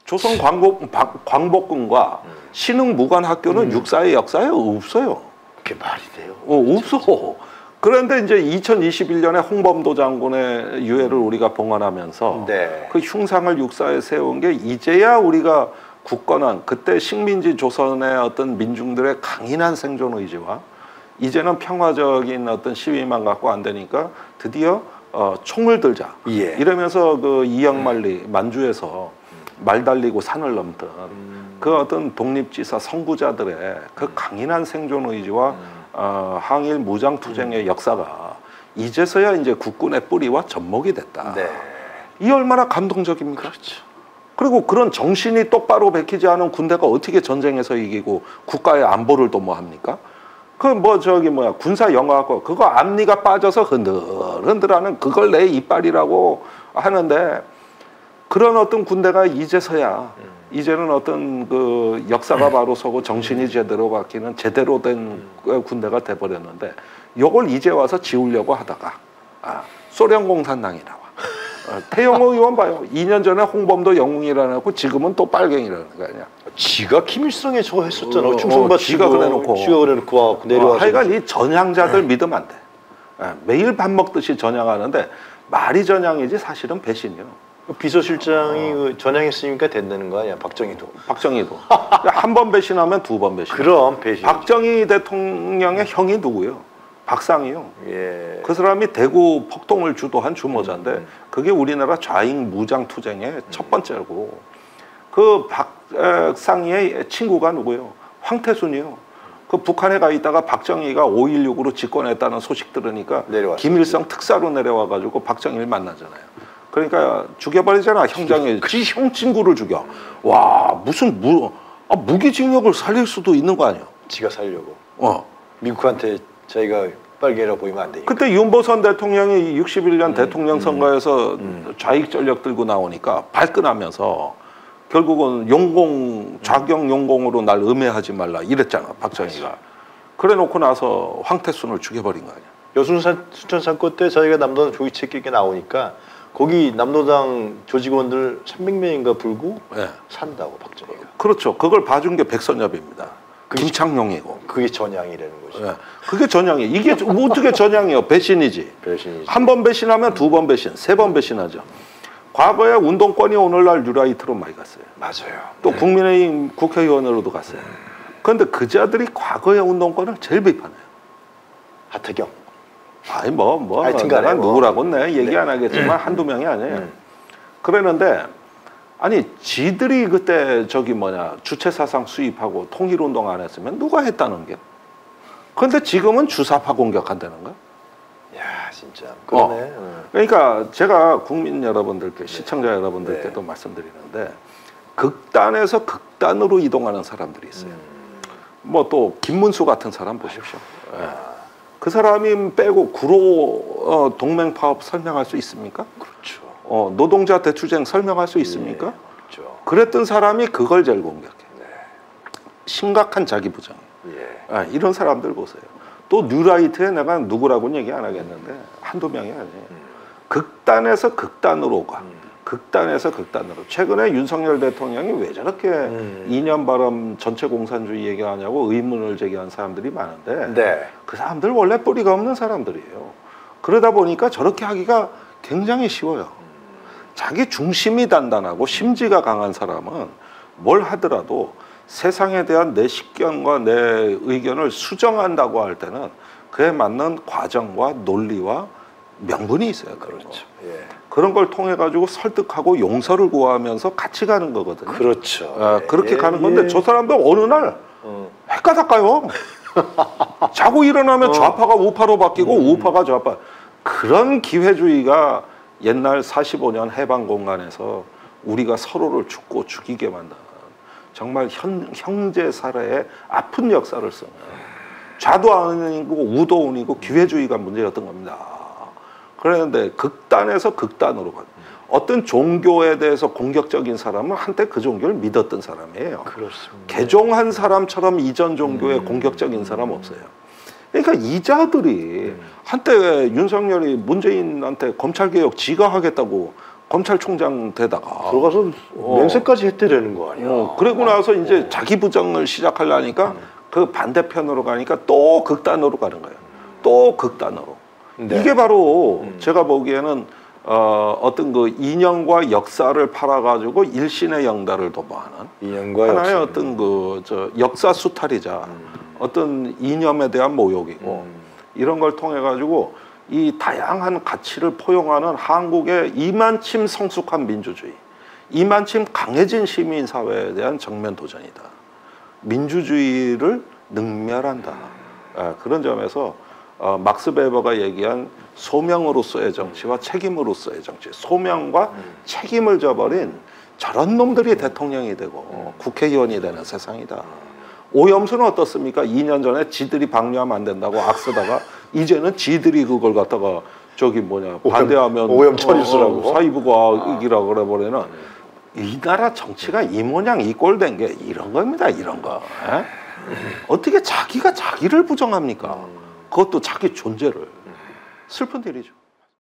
조선 광복군과 신흥무관학교는 육사의 역사에 없어요. 그게 말이 돼요? 없어. 그런데 이제 2021년에 홍범도 장군의 유해를 우리가 봉헌하면서 네. 그 흉상을 육사에 세운 게 이제야 우리가 굳건한 그때 식민지 조선의 어떤 민중들의 강인한 생존 의지와 이제는 평화적인 어떤 시위만 갖고 안 되니까 드디어 총을 들자. 예. 이러면서 그 이영만리 만주에서 말 달리고 산을 넘던 그 어떤 독립지사 선구자들의 그 강인한 생존 의지와 항일 무장투쟁의 역사가 이제서야 이제 국군의 뿌리와 접목이 됐다. 네. 이 얼마나 감동적입니까? 그렇죠. 그리고 그런 정신이 똑바로 bek히지 않은 군대가 어떻게 전쟁에서 이기고 국가의 안보를 또 뭐 합니까? 그 뭐 저기 뭐야 군사 영화학과 그거 앞니가 빠져서 흔들흔들하는 그걸 내 이빨이라고 하는데 그런 어떤 군대가 이제서야 이제는 어떤 그 역사가 바로 서고 정신이 제대로 바뀌는 제대로 된 군대가 돼버렸는데 요걸 이제 와서 지우려고 하다가 소련 공산당이 나와. 태영호 의원 봐요. 2년 전에 홍범도 영웅이라고 하고 지금은 또 빨갱이라는 거 아니야. 지가 김일성에 저거 했었잖아. 충성받 지가 그래놓고 와갖고 내려와서. 하여간 이 전향자들 믿으면 안 돼. 매일 밥 먹듯이 전향하는데 말이 전향이지 사실은 배신이요. 비서실장이 그 전향했으니까 된다는 거 아니야, 박정희도. 한 번 배신하면 두 번 배신. 그럼 배신. 박정희 대통령의 형이 누구요? 박상이요. 예. 그 사람이 대구 폭동을 주도한 주모자인데 그게 우리나라 좌익 무장 투쟁의 첫 번째고 그 박상희의 친구가 누구요? 황태순이요. 그 북한에 가 있다가 박정희가 5.16으로 집권했다는 소식 들으니까 내려왔어요. 김일성 특사로 내려와 가지고 박정희를 만나잖아요. 그러니까 죽여버리잖아. 형장에 형 친구를 죽여. 와 무슨 무기징역을 살릴 수도 있는 거 아니야. 지가 살려고. 미국한테 자기가 빨개라 보이면 안 되니까. 그때 윤보선 대통령이 61년 대통령 선거에서 좌익 전력 들고 나오니까 발끈하면서 결국은 좌경 용공으로 날 음해하지 말라 이랬잖아 박정희가. 그래놓고 나서 황태순을 죽여버린 거 아니야. 여순산 순천 사건 때 저희가 남도당 조기책에 나오니까 거기 남도당 조직원들 300명인가 불고 산다고 박정희가. 그렇죠. 그걸 봐준 게 백선엽입니다. 김창룡이고. 그게 전향이라는 거죠. 그게 전향이. 이게 어떻게 전향이요? 배신이지. 한 번 배신하면 두 번 배신, 세 번 배신하죠. 과거에 운동권이 오늘날 뉴라이트로 많이 갔어요. 맞아요. 또 국민의힘 국회의원으로도 갔어요. 그런데 그 자들이 과거의 운동권을 제일 비판해요. 하태경. 아니 내가 누구라고는 내 얘기 안 하겠지만 한두 명이 아니에요. 그러는데 아니 지들이 그때 주체사상 수입하고 통일운동 안 했으면 누가 했다는 게. 그런데 지금은 주사파 공격한다는 거야. 야 진짜 그러네. 그러니까 제가 국민 여러분들께 시청자 여러분들께도 말씀드리는데 극단에서 극단으로 이동하는 사람들이 있어요. 뭐 또 김문수 같은 사람 보십시오. 그 사람이 빼고 구로 동맹 파업 설명할 수 있습니까? 그렇죠. 노동자 대투쟁 설명할 수 있습니까? 그렇죠. 그랬던 사람이 그걸 제일 공격해. 심각한 자기 부정. 이런 사람들 보세요. 또 뉴라이트에 내가 누구라고는 얘기 안 하겠는데 한두 명이 아니에요. 극단에서 극단으로 가. 극단에서 극단으로. 최근에 윤석열 대통령이 왜 저렇게 이념 발언 전체 공산주의 얘기하냐고 의문을 제기한 사람들이 많은데 그 사람들 원래 뿌리가 없는 사람들이에요. 그러다 보니까 저렇게 하기가 굉장히 쉬워요. 자기 중심이 단단하고 심지가 강한 사람은 뭘 하더라도 세상에 대한 내 식견과 내 의견을 수정한다고 할 때는 그에 맞는 과정과 논리와 명분이 있어요. 그렇죠. 그런 걸 통해 가지고 설득하고 용서를 구하면서 같이 가는 거거든요. 그렇죠. 그렇게 가는 건데 저 사람도 어느 날 헷가닥 가요. 자고 일어나면 좌파가 우파로 바뀌고 우파가 좌파. 그런 기회주의가 옛날 45년 해방 공간에서 우리가 서로를 죽고 죽이게 만든 정말 형제 살해의 아픈 역사를 쓰는 좌도 아니고 우도 아니고 기회주의가 문제였던 겁니다. 그런데 극단에서 극단으로 가요. 어떤 종교에 대해서 공격적인 사람은 한때 그 종교를 믿었던 사람이에요. 그렇습니다. 개종한 사람처럼 이전 종교에 공격적인 사람 없어요. 그러니까 이 자들이 한때 윤석열이 문재인한테 검찰개혁 지가 하겠다고 검찰총장 되다가 들어가서 맹세까지 했대라는 거 아니야. 그러고 나서 이제 자기 부정을 시작하려니까 그 반대편으로 가니까 또 극단으로 가는 거예요. 또 극단으로. 네. 이게 바로 제가 보기에는 어떤 그 이념과 역사를 팔아가지고 일신의 영달을 도모하는 이념과 하나의 역사. 어떤 그 역사 수탈이자 어떤 이념에 대한 모욕이고 이런 걸 통해 가지고 이 다양한 가치를 포용하는 한국의 이만침 성숙한 민주주의, 이만침 강해진 시민 사회에 대한 정면 도전이다. 민주주의를 능멸한다. 그런 점에서 막스 베버가 얘기한 소명으로서의 정치와 책임으로서의 정치, 소명과 책임을 져버린 저런 놈들이 대통령이 되고 국회의원이 되는 세상이다. 오염수는 어떻습니까? 2년 전에 지들이 방류하면 안 된다고 악쓰다가 이제는 지들이 그걸 갖다가 반대하면 오염 처리수라고 사이브과학이라고 그래버리는 이 나라 정치가 이 모양 이 꼴 된 게 이런 겁니다. 이런 거. 어떻게 자기가 자기를 부정합니까? 그것도 자기 존재를. 슬픈 일이죠.